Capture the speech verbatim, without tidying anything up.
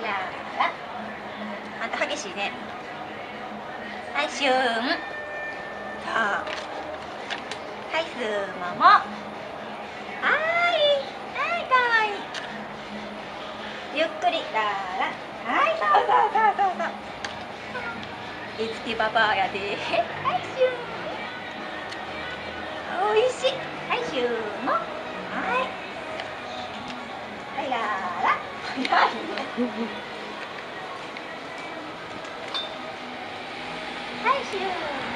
ラーラ。あんた激しいね。はい、シューン。そう。はい、スモモ。はい、はい、かわいい。ゆっくり、ラーラ。はい、そうそうそうそうそう。いつきパパやで。はい、シューン。おいしい。はい、シューモ。はい。はい、ラーラ。早いね。はい、シュー。